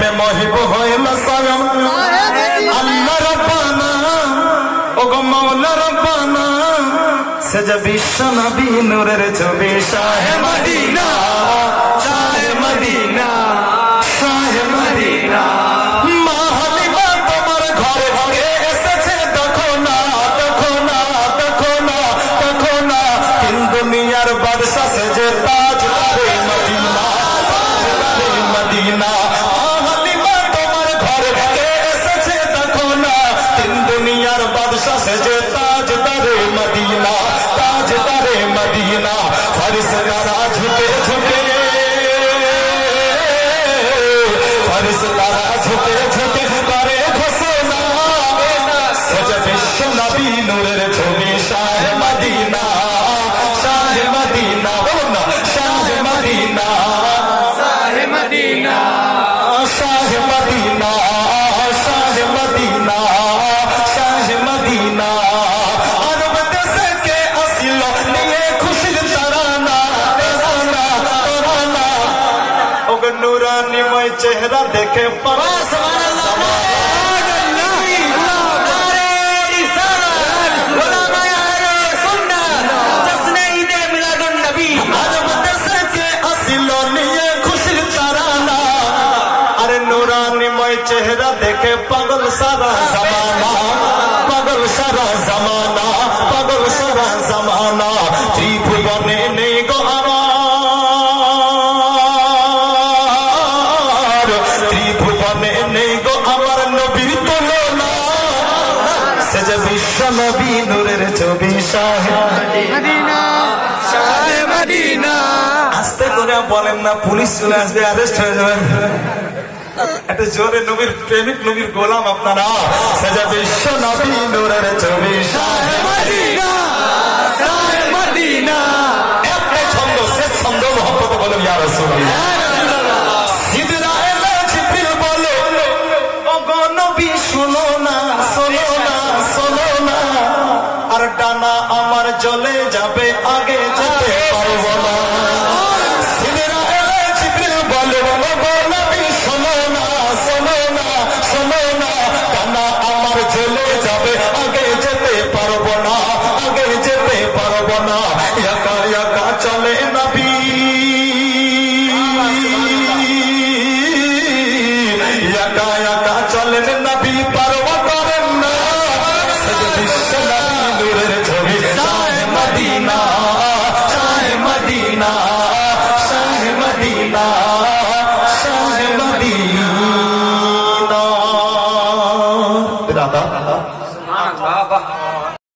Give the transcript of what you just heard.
में मोहिब होए मसाया अल्लाह रब्बाना ओ गो मौला रब्बाना से जब विश्व नबी नूरेर छवि शाहे मदीना शाहे मदीना शाहे मदीना बादशाह से जे ताजदारे मदीना ताजदारे मदीना हलीमा तुम्हार घर के सचे देखो ना तीन दुनियार बादशाह से जे ताजदारे मदीना ताजदारे मदीना फरिश्ता झुके झुके फरिश्ता झुके झुके करे घोषणा सजे विश्व नबी नूरेर छवि शाह मदीना मदीना शाह मदीना शाह मदीना शाह मदीना शाह मदीना शाह मदीना अरब देश के असिलो निये खुशी तराना तराना तराना ओग नूरानी मय चेहरा देखे परवास चेहरा देखे पागल सारा जमाना पागल सारा जमाना पागल सारा जमाना त्रिभुवने नहीं गो आमार त्रिभुवने नहीं गो आमार नबीर तुलना से जब विश्व नबी नूरेर छवि शाह मदीना शाह मदीना आस्ते करे बोलेन ना पुलिस चले आसबे अरेस्ट হয়ে যাবে একটা জোরে নবীর প্রেমিক নবীর গোলাম আপনারা সাজা বিশ্ব নবী নূরের ছবি শাহ মদিনা শাহ মদিনা একটা ছন্দ শেষ ছন্দ মোহাম্মদ বলো ইয়া রাসূলুল্লাহ সিদরা এলে জিবরিল বলে ও গো নবী শুনো না শুনো না শুনো না আর ডানা আমার জ্বলে যাবে আগে যেতে পারবো না সিদরা এলে জিবরিল বলে ও গো নবী শুনো না শোনো না শোনো না ডানা আমার জ্বলে যাবে আগে যেতে পারবো না আগে যেতে পারবো না একা একা চলে নবী একা একা চলেন নবী পারওয়া করেন না বিশ্ব নবী নূরের ছবি শাহ মদিনা শাহ মদিনা শাহ মদিনা শাহ মদিনা দাদা সুবহানাল্লাহ